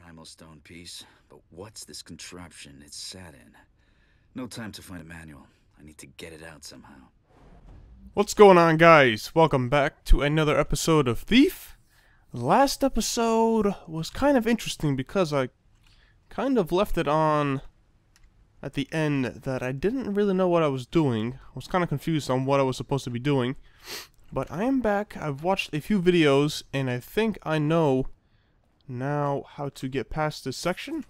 Primal stone piece, but what's this contraption it's sat in? No time to find a manual. I need to get it out somehow. What's going on, guys? Welcome back to another episode of Thief. The last episode was kind of interesting because I kind of left it on at the end that I didn't really know what I was doing. I was kind of confused on what I was supposed to be doing. But I am back. I've watched a few videos and I think I know now how to get past this section.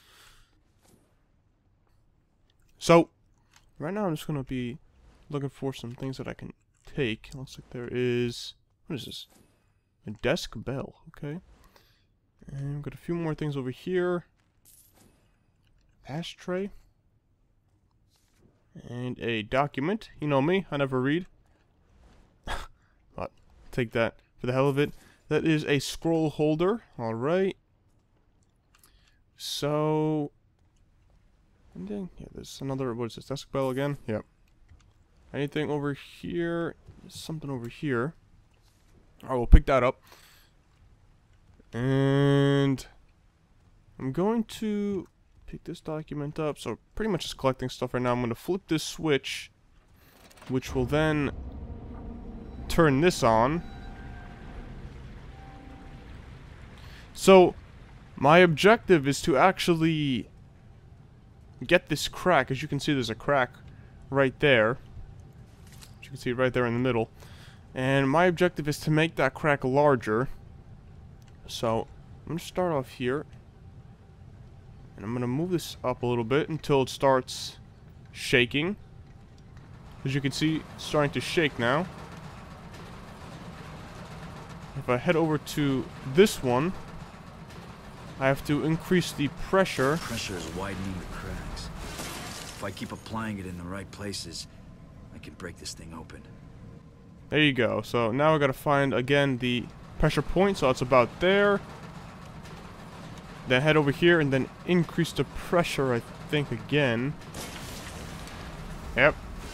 So, right now I'm just going to be looking for some things that I can take. Looks like there is... what is this? A desk bell. Okay. And we've got a few more things over here. Ashtray. And a document. You know me, I never read. But take that for the hell of it. That is a scroll holder. Alright. So... yeah, there's another... what is this? Desk bell again? Yep. Anything over here? There's something over here. Alright, we'll pick that up. And... I'm going to pick this document up. So, pretty much just collecting stuff right now. I'm going to flip this switch, which will then turn this on. So, my objective is to actually get this crack. As you can see, there's a crack right there. As you can see right there in the middle. And my objective is to make that crack larger. So, I'm going to start off here. And I'm going to move this up a little bit until it starts shaking. As you can see, it's starting to shake now. If I head over to this one, I have to increase the pressure. Pressure is widening the cracks. If I keep applying it in the right places, I can break this thing open. There you go. So now I gotta find again the pressure point. So it's about there. Then head over here and then increase the pressure, I think, again. Yep.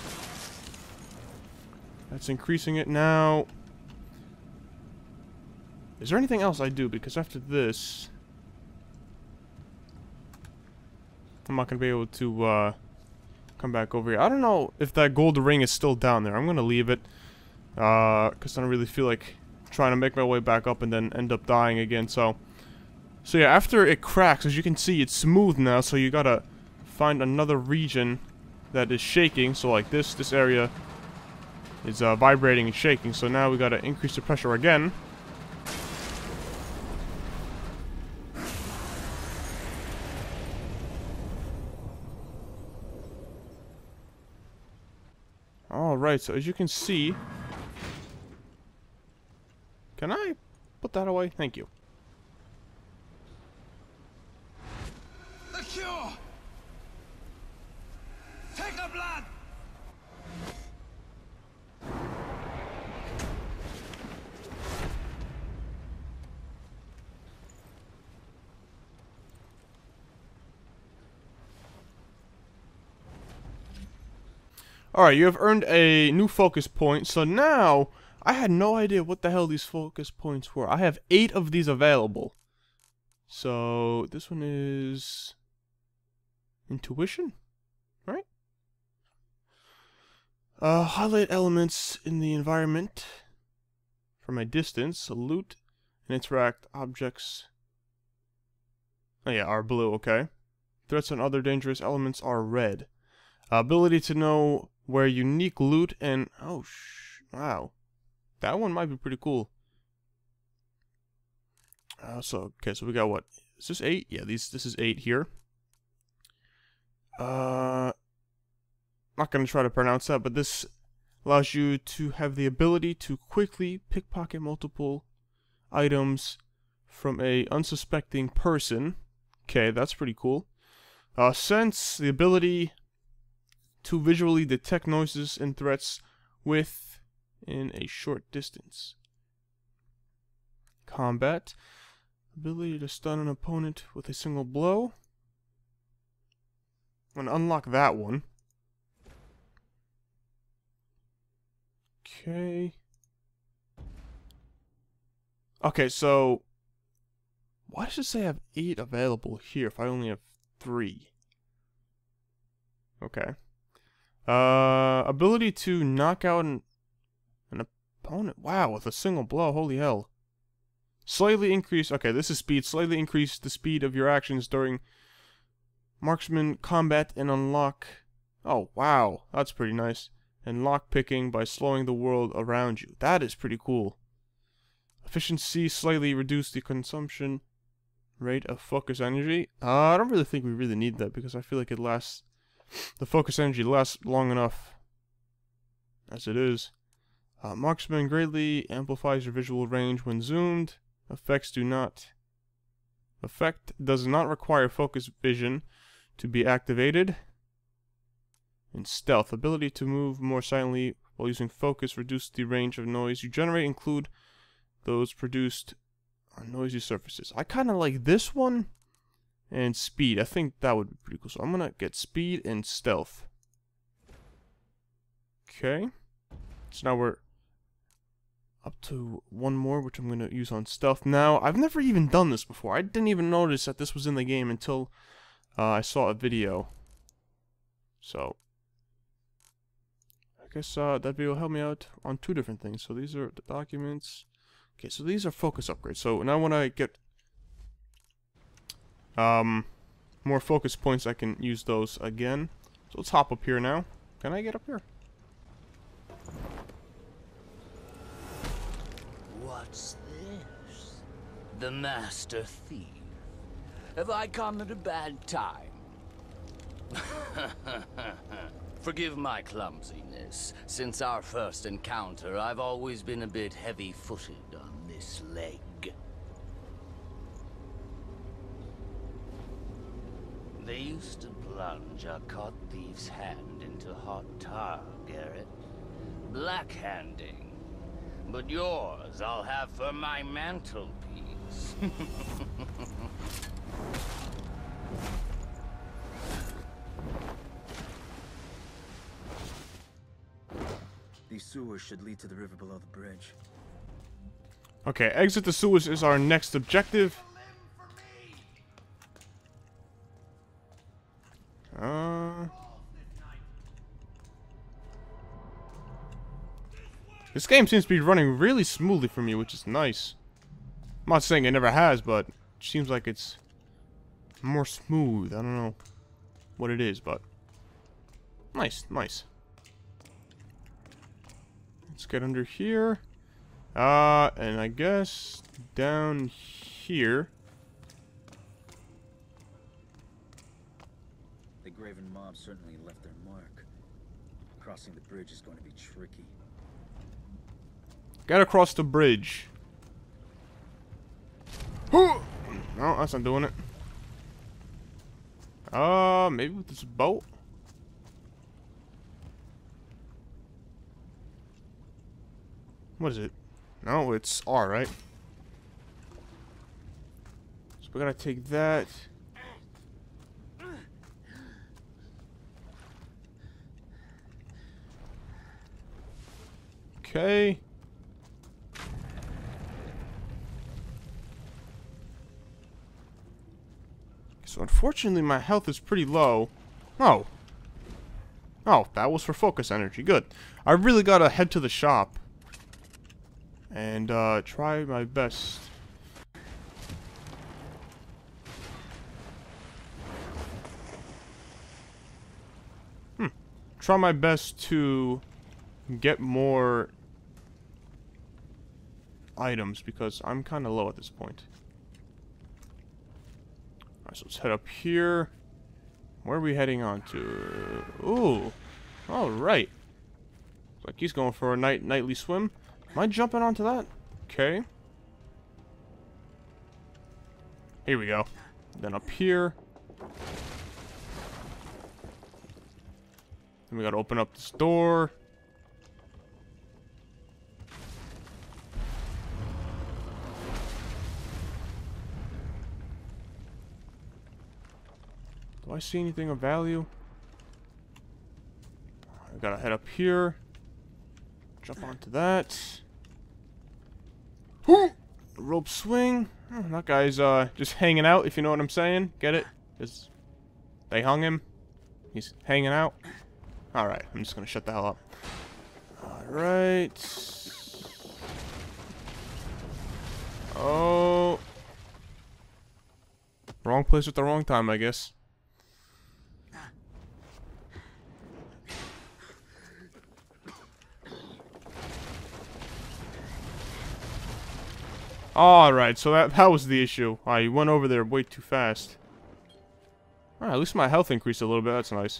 That's increasing it now. Is there anything else I do? Because after this, I'm not going to be able to come back over here. I don't know if that gold ring is still down there. I'm going to leave it. Because I don't really feel like trying to make my way back up and then end up dying again. So yeah, after it cracks, as you can see, it's smooth now. So you got to find another region that is shaking. So like this area is vibrating and shaking. So now we got to increase the pressure again. Alright, so as you can see... can I put that away? Thank you. The cure! Take the blood! Alright, you have earned a new focus point, so now, I had no idea what the hell these focus points were. I have 8 of these available. So, this one is... intuition? Right? Highlight elements in the environment from a distance. Loot and interact objects. Oh yeah, are blue, okay. Threats and other dangerous elements are red. Ability to know where unique loot and... oh, wow. That one might be pretty cool. Okay, so we got what? Is this 8? Yeah, this is 8 here. Not gonna try to pronounce that, but this allows you to have the ability to quickly pickpocket multiple items from a unsuspecting person. Okay, that's pretty cool. Sense, the ability to visually detect noises and threats within a short distance. Combat, ability to stun an opponent with a single blow. I'm gonna unlock that one. Okay. Okay, so Why does it say I have 8 available here if I only have 3? Okay. Ability to knock out an opponent. Wow, with a single blow. Holy hell. Slightly increase. Okay, this is speed. Slightly increase the speed of your actions during marksman combat and unlock. Oh, wow. That's pretty nice. And lock picking by slowing the world around you. That is pretty cool. Efficiency. Slightly reduce the consumption rate of focus energy. I don't really think we really need that because I feel like it lasts. The focus energy lasts long enough as it is. Marksman greatly amplifies your visual range when zoomed. Effect does not require focus vision to be activated. In stealth, ability to move more silently while using focus reduce the range of noise you generate, include those produced on noisy surfaces. I kind of like this one and speed. I think that would be pretty cool. So I'm gonna get speed and stealth. Okay. So now we're up to one more, which I'm going to use on stealth. Now, I've never even done this before. I didn't even notice that this was in the game until I saw a video. So, I guess that video will help me out on 2 different things. So these are the documents. Okay, so these are focus upgrades. So now when I get more focus points, I can use those again. So let's hop up here now. Can I get up here? What's this? The Master Thief. Have I come at a bad time? Forgive my clumsiness. Since our first encounter, I've always been a bit heavy-footed on this leg. They used to plunge a caught thief's hand into hot tar, Garrett. Blackhanding. But yours I'll have for my mantelpiece. These sewers should lead to the river below the bridge. Okay, exit the sewers is our next objective. This game seems to be running really smoothly for me, which is nice. I'm not saying it never has, but it seems like it's more smooth. I don't know what it is, but nice, nice. Let's get under here. And I guess down here. The Graven mob certainly left their mark. Crossing the bridge is going to be tricky. Gotta cross the bridge. No, that's not doing it. Maybe with this boat? What is it? No, it's R, right? So we gotta take that. Okay. So unfortunately my health is pretty low. Oh. Oh, that was for focus energy. Good. I really gotta head to the shop. And try my best. Try my best to get more items because I'm kind of low at this point. Alright, so let's head up here. Where are we heading on to? Ooh. Alright. Looks like he's going for a nightly swim. Am I jumping onto that? Okay. Here we go. Then up here. Then we gotta open up this door. Do I see anything of value? I gotta head up here. Jump onto that. Rope swing. That guy's just hanging out, if you know what I'm saying. Get it? Because they hung him. He's hanging out. Alright, I'm just gonna shut the hell up. Alright. Oh. Wrong place at the wrong time, I guess. Alright, so that was the issue. You went over there way too fast. Alright, at least my health increased a little bit. That's nice.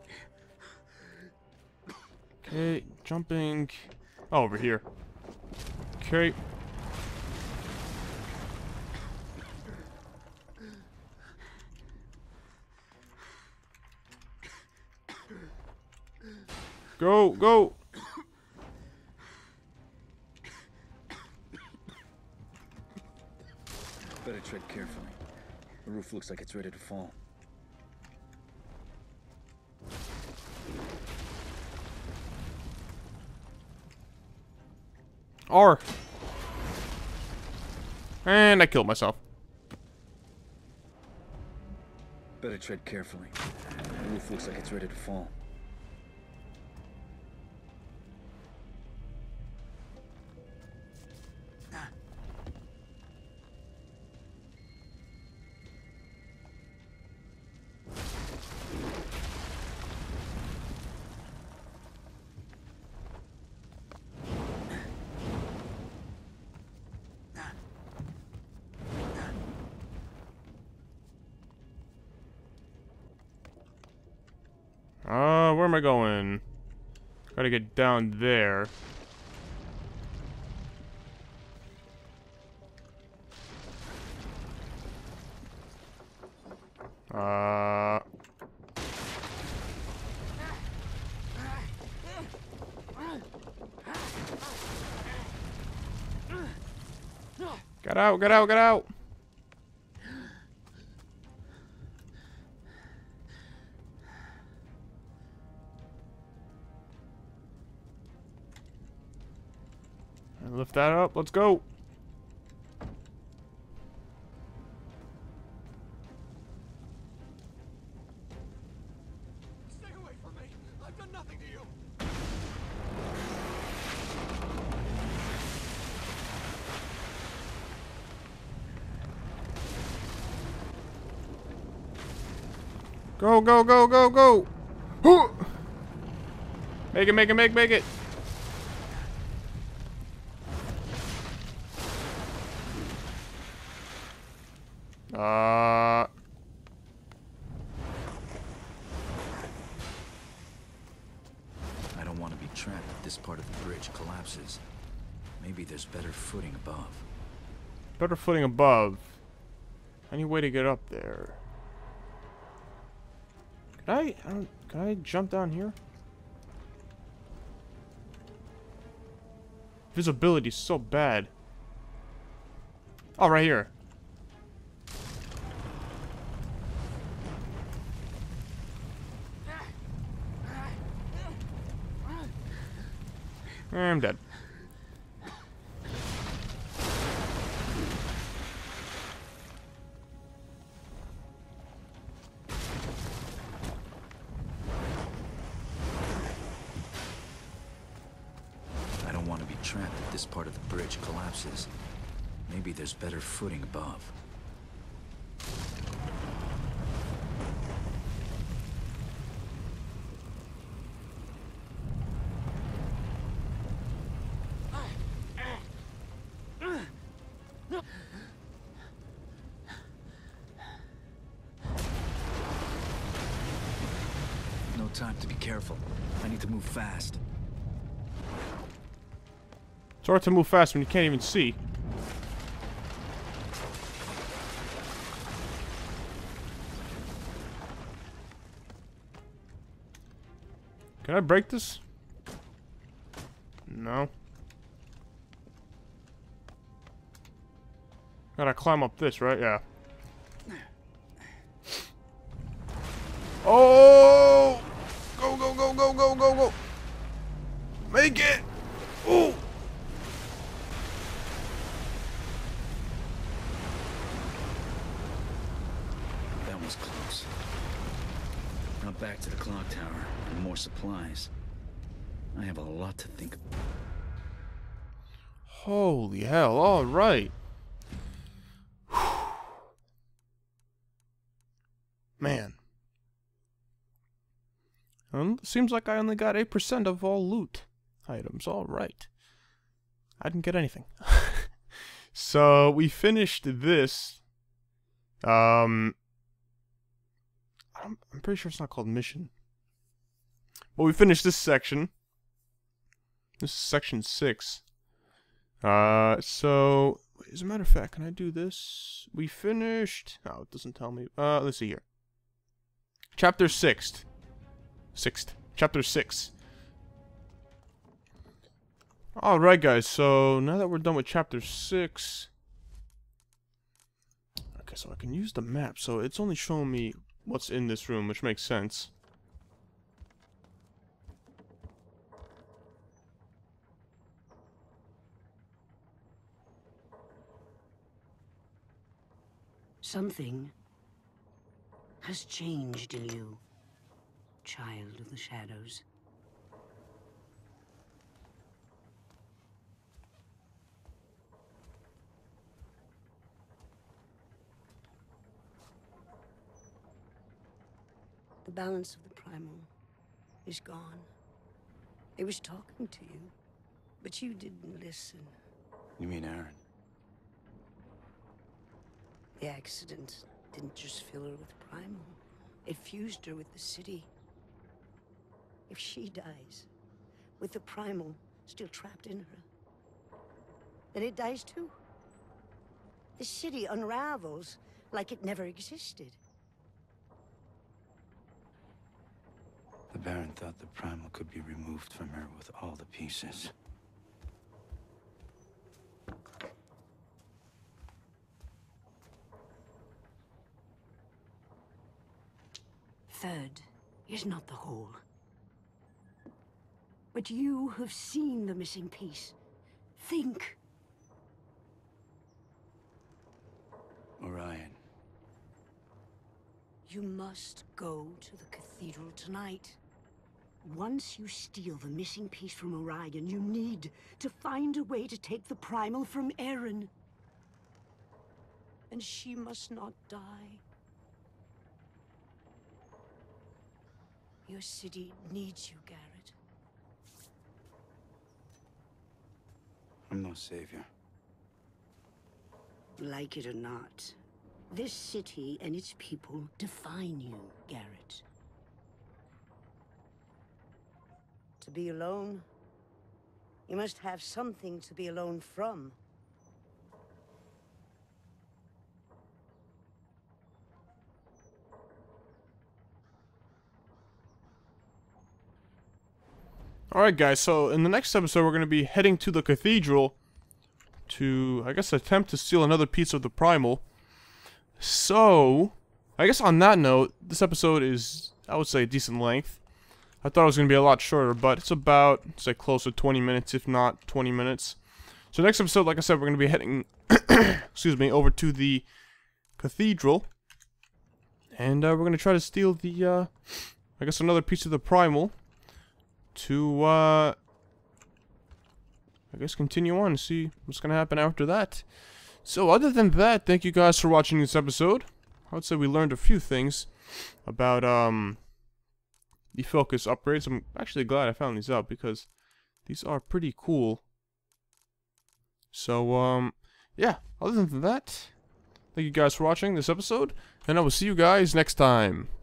Okay, jumping. Oh, over here. Okay. Go, go! Better tread carefully. The roof looks like it's ready to fall. R. And I killed myself. Better tread carefully. The roof looks like it's ready to fall. Where am I going? Gotta get down there. Get out, get out, get out! Lift that up. Let's go. Stay away from me. I've done nothing to you. Go, go, go, go, go! Make it, make it, make it! I don't want to be trapped if this part of the bridge collapses. Maybe there's better footing above. Better footing above. Any way to get up there? Can I jump down here? Visibility's so bad. Oh, right here. I'm dead. I don't want to be trapped if this part of the bridge collapses. Maybe there's better footing above. No time to be careful. I need to move fast. It's hard to move fast when you can't even see. Can I break this? No. Gotta climb up this, right? Yeah. Oh! Go, go, go, go, go, go, go! Make it! Ooh! was close. Now back to the clock tower and more supplies. I have a lot to think about. Holy hell, alright. Man. Seems like I only got 8% of all loot items. Alright. I didn't get anything. So, we finished this. I'm pretty sure it's not called mission. But we finished this section. This is section 6. So, as a matter of fact, can I do this? We finished... No, it doesn't tell me. Let's see here. Chapter 6. Chapter 6. Alright, guys, so now that we're done with Chapter 6... Okay, so I can use the map, so it's only showing me what's in this room, which makes sense. Something has changed in you, child of the shadows. The balance of the primal is gone. It was talking to you, but you didn't listen. You mean Aaron? The accident didn't just fill her with primal. It fused her with the city. If she dies, with the primal still trapped in her, then it dies too. The city unravels like it never existed. The Baron thought the primal could be removed from her with all the pieces. Third is not the whole. But you have seen the missing piece. Think. Orion. You must go to the cathedral tonight. Once you steal the missing piece from Orion, you need to find a way to take the primal from Erin. And she must not die. Your city needs you, Garrett. I'm no savior. Like it or not, this city and its people define you, Garrett. To be alone, you must have something to be alone from. Alright guys, so in the next episode we're going to be heading to the cathedral to, I guess, attempt to steal another piece of the primal. So, I guess on that note, this episode is, I would say, a decent length. I thought it was going to be a lot shorter, but it's about, say, close to 20 minutes, if not 20 minutes. So next episode, like I said, we're going to be heading, excuse me, over to the cathedral. And we're going to try to steal the, I guess, another piece of the primal. To, I guess, continue on and see what's going to happen after that. So, other than that, thank you guys for watching this episode. I would say we learned a few things about, the focus upgrades. I'm actually glad I found these out because these are pretty cool. So, yeah, other than that, thank you guys for watching this episode, and I will see you guys next time.